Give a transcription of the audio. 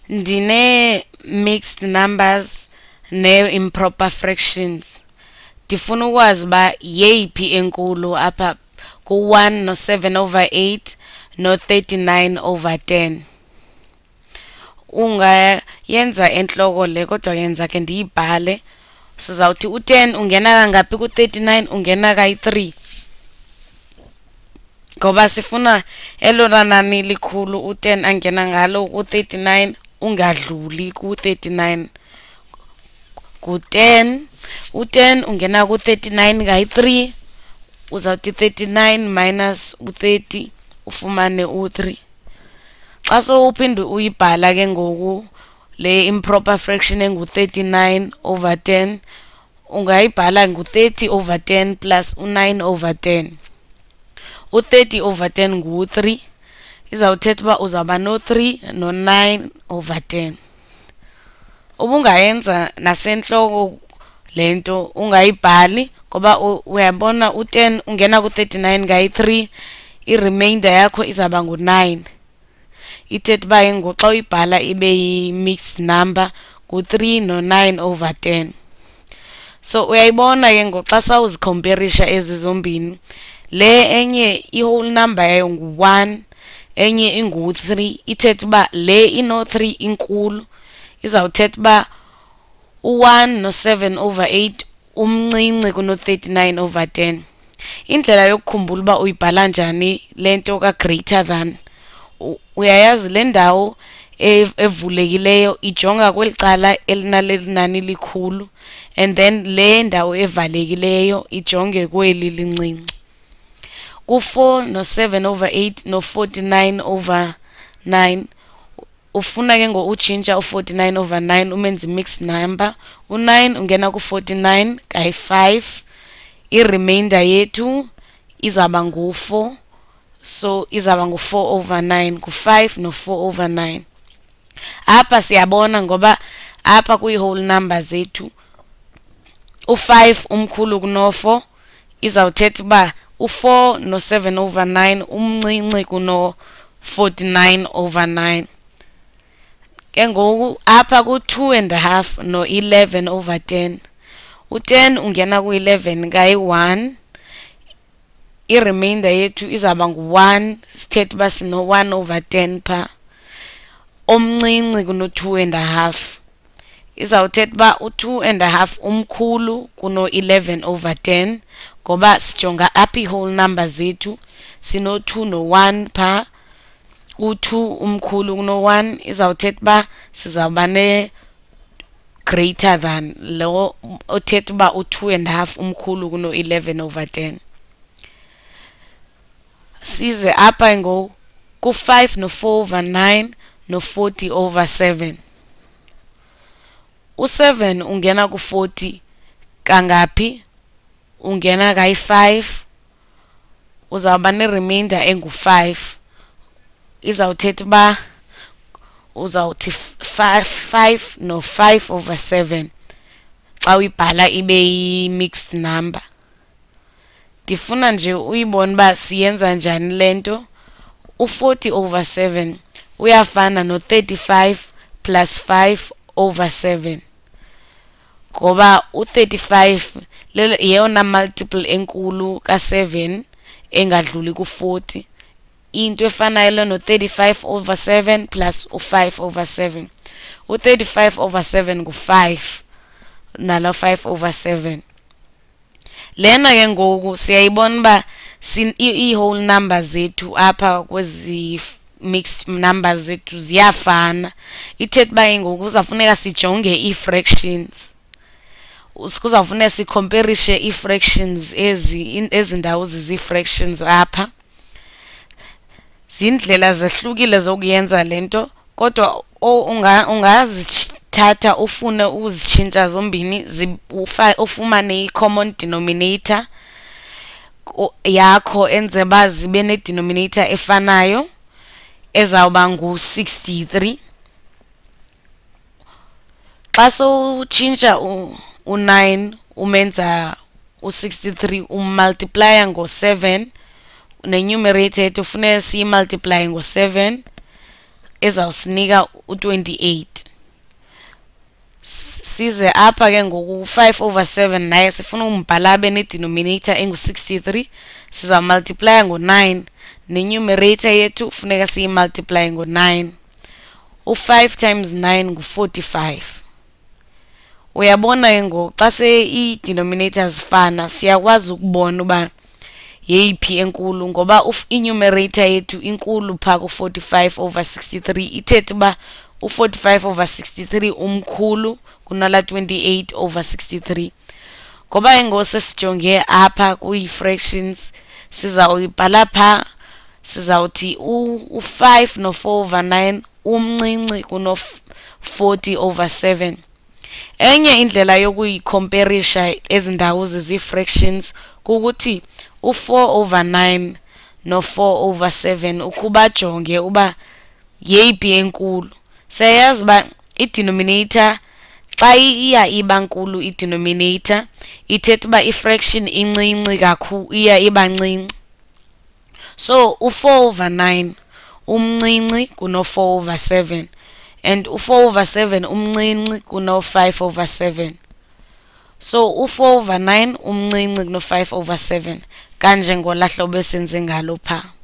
ndine mixed numbers ne improper fractions. Ndifuna ukwazi ba yeyiphi enkulu apha ku-1 no-7 over 8 no-39 over 10. Ungayenza enhloko le kodwa yenza ke ndiyibhale. Sizawuthi u10 ungena kangaphi ku39 ungena kayi3. Ngoba sifuna elona nani likhulu u10 angena ngalo ku39 ungadluli ku39. Ku10 u10 ungena ku39 kayi3 uzawuthi 39 minus u30 ufumane u3. Xa sowuphinde uyibhala ke ngoku le improper fraction engu39 over 10 ungayibhala ngu30 over 10 plus u9 over 10. U30 over 10 ngu3 izawuthetha uba uzawuba no3 no9 over 10. Ubungayenza nasenhloko lento ungayibhali ngoba uyabona u10 ungena ku39 ngayi3 i-remainder yakho izaba ngu9. Ithetha uba ngoxa uyibhala ibe yi-mixed number ku3 no9 over 10. So uyayibona ke ngoxa sawuzicomparisha ezi zombini le enye i-whole number yayo ngu1 enye ingu3 ithetha uba le ino3 inkulu izawuthetha uba u1 no7 over 8 umncinci kuno39 over 10. Indlela yokukhumbula uba uyibhala njani lento ka greater than, uyayazi le ndawo evulekileyo ijonga kweli cala elinaleli nani likhulu and then le ndawo evalekileyo ijonge kweli lincinci. Ku4 no7 over 8 no49 over 9 ufuna ke ngokutshintsha u49 over 9 umenze mixed number. U9 ungena ku49 kayi5 i-remainder yethu izaba ngu4. So izaba ngu4 over 9 ku5 no4 over 9. Apha siyabona ngoba apha kuyi-whole number zethu u5 umkhulu kuno4 izawuthetha uba u4 no7 over 9 umncinci kuno49 over 9. Ke ngoku apha ku2 and a half no11 over 10. U10 ungena ku11 kayi1 i-remainder yethu izaba ngu1 sithetha uba sino1 over 10 pha omncinci kuno2 and a half. Izawuthetha uba u2 and a half umkhulu kuno11 over 10 ngoba sijonga apha i-whole number zethu sino2 no1 pha. U2 umkhulu kuno1 izawuthetha uba sizawuba ne greater than lo othetha uba u2 and a half umkhulu kuno11 over 10. Size apha ngoku ku5 no4 over 9 no40 over 7. U7 ungena ku40 kangaphi ungena kayi5 uzawuba ne-remainder engu5 izawuthetha uba uzawuthi 5 no5 over 7 xa uyibhala ibe yi-mixed number. Ndifuna nje uyibone uba siyenza njani le nto. U40 over 7 uyafana no35 plus 5 over 7 ngoba u35 yeyona multiple enkulu ka7 engadluli ku40. Into efanayo no35 over 7 plus u5 over 7. U35 over 7 ngu5 nalo 5 over 7. Lena ke ngoku siyayibona uba i-whole number zethu apha kwezi mixed numbers zethu ziyafana. Ithetha uba ngoku uzawufuneka sijonge ii-fractions. Kuzawufuneka sicomparishe ii-fractions ezi ndawo zizii-fractions apha. Zindlela zehlukile zokuyenza le nto kodwa ungazithatha ufune uzitshintsha zombini ufumane i-common denominator yakho enze uba zibe ne-denominator efanayo ezawuba ngu-63. Xa sowutshintsha u9 umenza u63 ummultiplya ngo7 nenumerator yethu funeka siyimultiplye ngo7 ezawusinika u28. Size apha ke ngoku 5/7 naye sifuna umbhala abe ne-denominator engu-63, siza multiply ngo-9 ne-numerator yethu funeka siyimultiply ngo-9. U5 times 9 ngu-45. Uyabona ke ngoku xa se i-denominator zifana siyakwazi ukubona uba yeyiphi enkulu, ngoba i-numerator yethu inkulu phaa ku-45/63 ithethe uba u-45/63 umkhulu kunala 28/63. Ngoba ingoku sesijonge apha kwi-fractions sizawuyibhala phaa, sizawuthi u5 no4/9 umncinci kuno40/7. Enye indlela yokuyikhomperisha ezi ndawo zizii-fractions kukuthi u4/9 no4/7 ukuba jonge uba yeyiphi enkulu. Siyayazi uba i-denominator xa iya iba nkulu i-denominator ithetha uba i-fraction incinci kakhulu, iya iba ncinci. So u4/9 umncinci kuno4/7 and u4/7 umncinci kuno5/7. So u4/9 umncinci kuno5/7 kanje ngolaa hlobo esenze ngalo phaa.